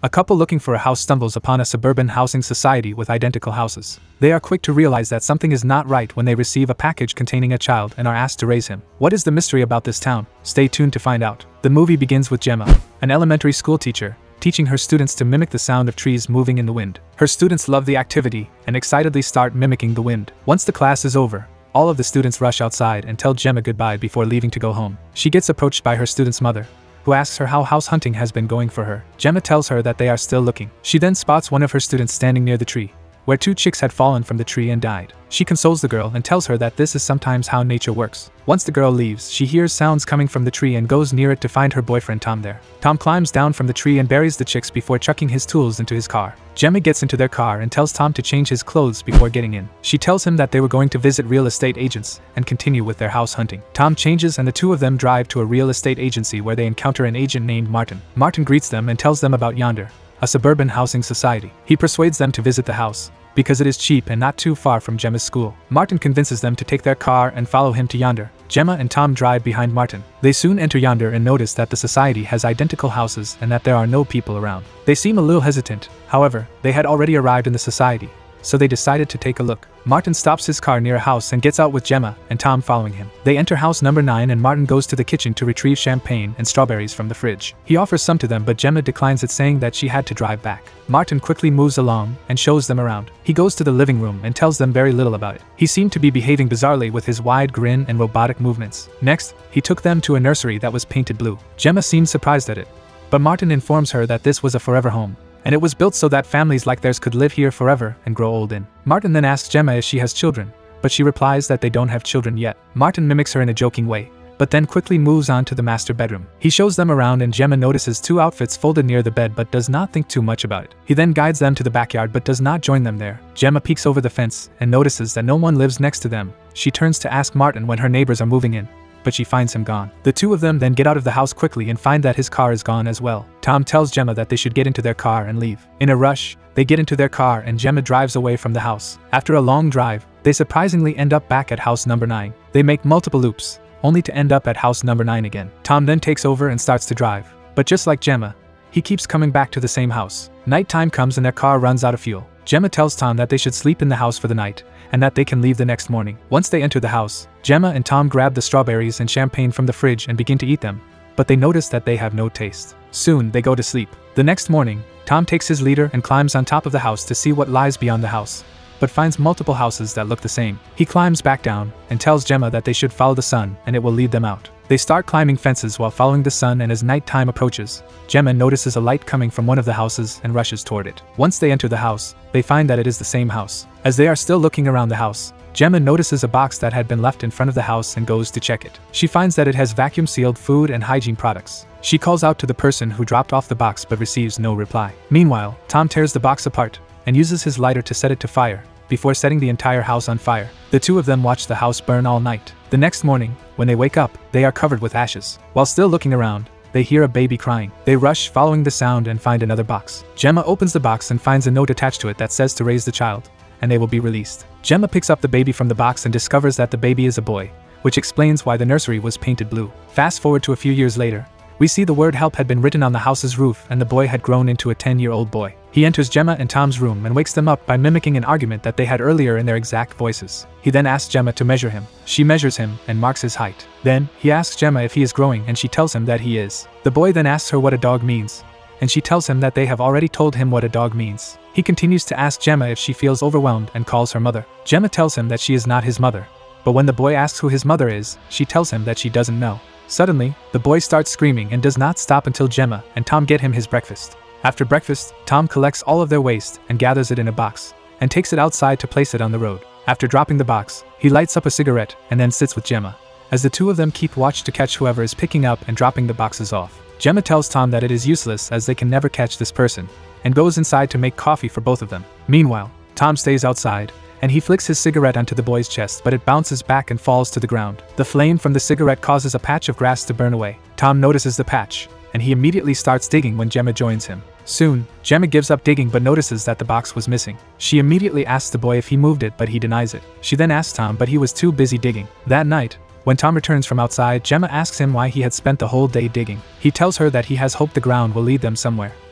A couple looking for a house stumbles upon a suburban housing society with identical houses. They are quick to realize that something is not right when they receive a package containing a child and are asked to raise him. What is the mystery about this town? Stay tuned to find out. The movie begins with Gemma, an elementary school teacher, teaching her students to mimic the sound of trees moving in the wind. Her students love the activity and excitedly start mimicking the wind. Once the class is over, all of the students rush outside and tell Gemma goodbye before leaving to go home. She gets approached by her student's mother, who asks her how house hunting has been going for her. Gemma tells her that they are still looking. She then spots one of her students standing near the tree, where 2 chicks had fallen from the tree and died. She consoles the girl and tells her that this is sometimes how nature works. Once the girl leaves, she hears sounds coming from the tree and goes near it to find her boyfriend Tom there. Tom climbs down from the tree and buries the chicks before chucking his tools into his car. Gemma gets into their car and tells Tom to change his clothes before getting in. She tells him that they were going to visit real estate agents and continue with their house hunting. Tom changes and the two of them drive to a real estate agency where they encounter an agent named Martin. Martin greets them and tells them about Yonder, a suburban housing society. He persuades them to visit the house, because it is cheap and not too far from Gemma's school. Martin convinces them to take their car and follow him to Yonder. Gemma and Tom drive behind Martin. They soon enter Yonder and notice that the society has identical houses and that there are no people around. They seem a little hesitant, however, they had already arrived in the society, so they decided to take a look. Martin stops his car near a house and gets out with Gemma and Tom following him. They enter house number 9 and Martin goes to the kitchen to retrieve champagne and strawberries from the fridge. He offers some to them but Gemma declines it, saying that she had to drive back. Martin quickly moves along and shows them around. He goes to the living room and tells them very little about it. He seemed to be behaving bizarrely with his wide grin and robotic movements. Next, he took them to a nursery that was painted blue. Gemma seemed surprised at it, but Martin informs her that this was a forever home, and it was built so that families like theirs could live here forever and grow old in. Martin then asks Gemma if she has children, but she replies that they don't have children yet. Martin mimics her in a joking way, but then quickly moves on to the master bedroom. He shows them around and Gemma notices 2 outfits folded near the bed but does not think too much about it. He then guides them to the backyard but does not join them there. Gemma peeks over the fence and notices that no one lives next to them. She turns to ask Martin when her neighbors are moving in, but she finds him gone. The two of them then get out of the house quickly and find that his car is gone as well. Tom tells Gemma that they should get into their car and leave. In a rush, they get into their car and Gemma drives away from the house. After a long drive, they surprisingly end up back at house number 9. They make multiple loops, only to end up at house number 9 again. Tom then takes over and starts to drive, but just like Gemma, he keeps coming back to the same house. Nighttime comes and their car runs out of fuel. Gemma tells Tom that they should sleep in the house for the night, and that they can leave the next morning. Once they enter the house, Gemma and Tom grab the strawberries and champagne from the fridge and begin to eat them, but they notice that they have no taste. Soon, they go to sleep. The next morning, Tom takes his leader and climbs on top of the house to see what lies beyond the house, but finds multiple houses that look the same. He climbs back down and tells Gemma that they should follow the sun and it will lead them out. They start climbing fences while following the sun, and as nighttime approaches, Gemma notices a light coming from one of the houses and rushes toward it. Once they enter the house, they find that it is the same house. As they are still looking around the house, Gemma notices a box that had been left in front of the house and goes to check it. She finds that it has vacuum-sealed food and hygiene products. She calls out to the person who dropped off the box but receives no reply. Meanwhile, Tom tears the box apart and uses his lighter to set it to fire, before setting the entire house on fire. The two of them watch the house burn all night. The next morning, when they wake up, they are covered with ashes. While still looking around, they hear a baby crying. They rush following the sound and find another box. Gemma opens the box and finds a note attached to it that says to raise the child, and they will be released. Gemma picks up the baby from the box and discovers that the baby is a boy, which explains why the nursery was painted blue. Fast forward to a few years later, we see the word help had been written on the house's roof and the boy had grown into a 10-year-old boy. He enters Gemma and Tom's room and wakes them up by mimicking an argument that they had earlier in their exact voices. He then asks Gemma to measure him. She measures him and marks his height. Then, he asks Gemma if he is growing and she tells him that he is. The boy then asks her what a dog means, and she tells him that they have already told him what a dog means. He continues to ask Gemma if she feels overwhelmed and calls her mother. Gemma tells him that she is not his mother, but when the boy asks who his mother is, she tells him that she doesn't know. Suddenly, the boy starts screaming and does not stop until Gemma and Tom get him his breakfast. After breakfast, Tom collects all of their waste and gathers it in a box, and takes it outside to place it on the road. After dropping the box, he lights up a cigarette and then sits with Gemma, as the two of them keep watch to catch whoever is picking up and dropping the boxes off. Gemma tells Tom that it is useless as they can never catch this person, and goes inside to make coffee for both of them. Meanwhile, Tom stays outside, and he flicks his cigarette onto the boy's chest, but it bounces back and falls to the ground. The flame from the cigarette causes a patch of grass to burn away. Tom notices the patch, and he immediately starts digging when Gemma joins him. Soon, Gemma gives up digging but notices that the box was missing. She immediately asks the boy if he moved it, but he denies it. She then asks Tom, but he was too busy digging. That night, when Tom returns from outside, Gemma asks him why he had spent the whole day digging. He tells her that he has hope the ground will lead them somewhere.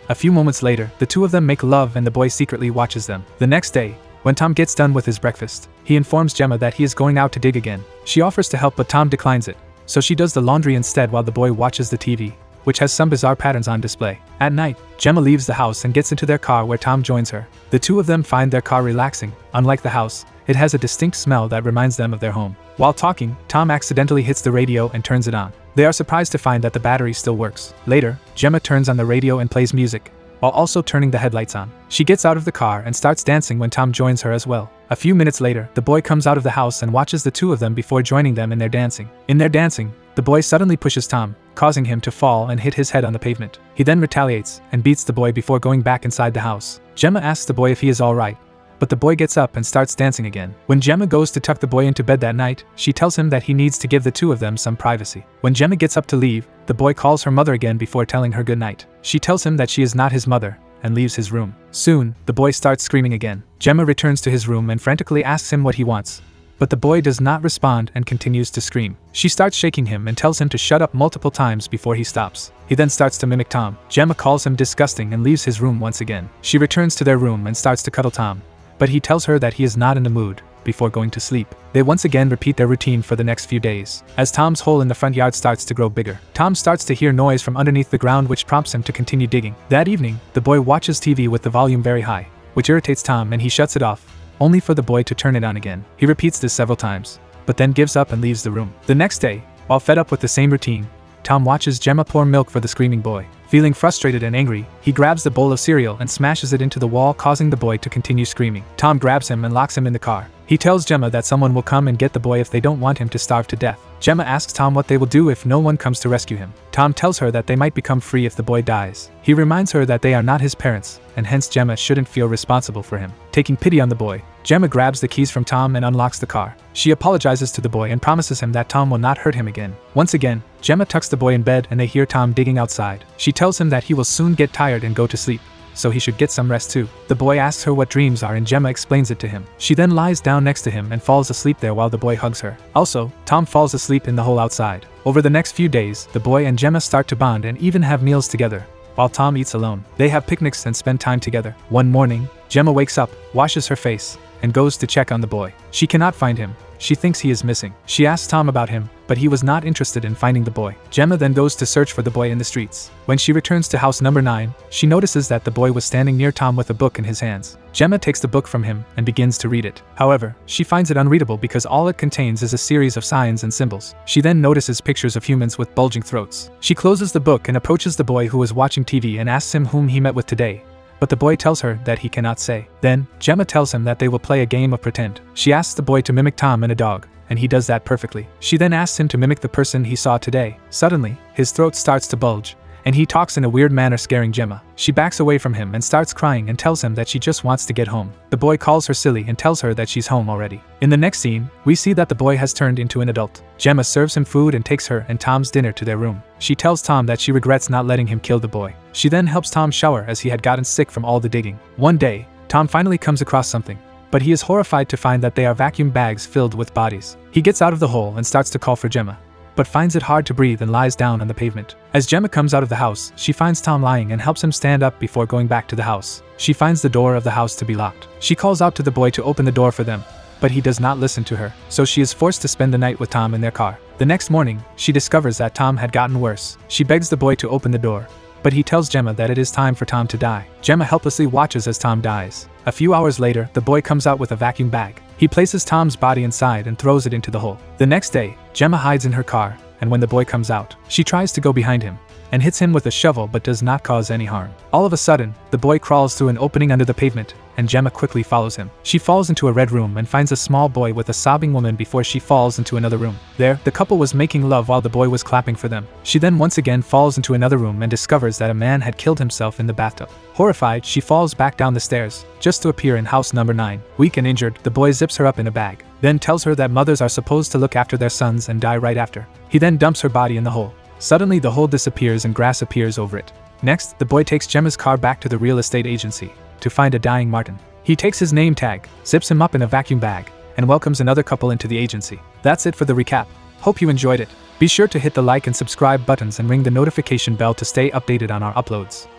A few moments later, the two of them make love and the boy secretly watches them. The next day, when Tom gets done with his breakfast, he informs Gemma that he is going out to dig again. She offers to help but Tom declines it, so she does the laundry instead while the boy watches the TV, which has some bizarre patterns on display. At night, Gemma leaves the house and gets into their car where Tom joins her. The two of them find their car relaxing. Unlike the house, it has a distinct smell that reminds them of their home. While talking, Tom accidentally hits the radio and turns it on. They are surprised to find that the battery still works. Later, Gemma turns on the radio and plays music, while also turning the headlights on. She gets out of the car and starts dancing when Tom joins her as well. A few minutes later, the boy comes out of the house and watches the two of them before joining them in their dancing. In their dancing, the boy suddenly pushes Tom, causing him to fall and hit his head on the pavement. He then retaliates and beats the boy before going back inside the house. Gemma asks the boy if he is alright, but the boy gets up and starts dancing again. When Gemma goes to tuck the boy into bed that night, she tells him that he needs to give the two of them some privacy. When Gemma gets up to leave, the boy calls her mother again before telling her goodnight. She tells him that she is not his mother, and leaves his room. Soon, the boy starts screaming again. Gemma returns to his room and frantically asks him what he wants, but the boy does not respond and continues to scream. She starts shaking him and tells him to shut up multiple times before he stops. He then starts to mimic Tom. Gemma calls him disgusting and leaves his room once again. She returns to their room and starts to cuddle Tom, but he tells her that he is not in the mood before going to sleep. They once again repeat their routine for the next few days. As Tom's hole in the front yard starts to grow bigger, Tom starts to hear noise from underneath the ground which prompts him to continue digging. That evening, the boy watches TV with the volume very high, which irritates Tom and he shuts it off, only for the boy to turn it on again. He repeats this several times, but then gives up and leaves the room. The next day, while fed up with the same routine, Tom watches Gemma pour milk for the screaming boy. Feeling frustrated and angry, he grabs the bowl of cereal and smashes it into the wall, causing the boy to continue screaming. Tom grabs him and locks him in the car. He tells Gemma that someone will come and get the boy if they don't want him to starve to death. Gemma asks Tom what they will do if no one comes to rescue him. Tom tells her that they might become free if the boy dies. He reminds her that they are not his parents, and hence Gemma shouldn't feel responsible for him. Taking pity on the boy, Gemma grabs the keys from Tom and unlocks the car. She apologizes to the boy and promises him that Tom will not hurt him again. Once again, Gemma tucks the boy in bed and they hear Tom digging outside. She tells him that he will soon get tired and go to sleep, so he should get some rest too. The boy asks her what dreams are and Gemma explains it to him. She then lies down next to him and falls asleep there while the boy hugs her. Also, Tom falls asleep in the hole outside. Over the next few days, the boy and Gemma start to bond and even have meals together, while Tom eats alone. They have picnics and spend time together. One morning, Gemma wakes up, washes her face, and goes to check on the boy. She cannot find him. She thinks he is missing. She asks Tom about him, but he was not interested in finding the boy. Gemma then goes to search for the boy in the streets. When she returns to house number 9, she notices that the boy was standing near Tom with a book in his hands. Gemma takes the book from him and begins to read it. However, she finds it unreadable because all it contains is a series of signs and symbols. She then notices pictures of humans with bulging throats. She closes the book and approaches the boy who was watching TV and asks him whom he met with today, but the boy tells her that he cannot say. Then, Gemma tells him that they will play a game of pretend. She asks the boy to mimic Tom and a dog, and he does that perfectly. She then asks him to mimic the person he saw today. Suddenly, his throat starts to bulge, and he talks in a weird manner, scaring Gemma. She backs away from him and starts crying and tells him that she just wants to get home. The boy calls her silly and tells her that she's home already. In the next scene, we see that the boy has turned into an adult. Gemma serves him food and takes her and Tom's dinner to their room. She tells Tom that she regrets not letting him kill the boy. She then helps Tom shower as he had gotten sick from all the digging. One day, Tom finally comes across something, but he is horrified to find that they are vacuum bags filled with bodies. He gets out of the hole and starts to call for Gemma, but finds it hard to breathe and lies down on the pavement. As Gemma comes out of the house, she finds Tom lying and helps him stand up before going back to the house. She finds the door of the house to be locked. She calls out to the boy to open the door for them, but he does not listen to her, so she is forced to spend the night with Tom in their car. The next morning, she discovers that Tom had gotten worse. She begs the boy to open the door, but he tells Gemma that it is time for Tom to die. Gemma helplessly watches as Tom dies. A few hours later, the boy comes out with a vacuum bag. He places Tom's body inside and throws it into the hole. The next day, Gemma hides in her car, and when the boy comes out, she tries to go behind him and hits him with a shovel but does not cause any harm. All of a sudden, the boy crawls through an opening under the pavement, and Gemma quickly follows him. She falls into a red room and finds a small boy with a sobbing woman before she falls into another room. There, the couple was making love while the boy was clapping for them. She then once again falls into another room and discovers that a man had killed himself in the bathtub. Horrified, she falls back down the stairs, just to appear in house number 9. Weak and injured, the boy zips her up in a bag, then tells her that mothers are supposed to look after their sons and die right after. He then dumps her body in the hole. Suddenly, the hole disappears and grass appears over it. Next, the boy takes Gemma's car back to the real estate agency to find a dying Martin. He takes his name tag, zips him up in a vacuum bag, and welcomes another couple into the agency. That's it for the recap. Hope you enjoyed it. Be sure to hit the like and subscribe buttons and ring the notification bell to stay updated on our uploads.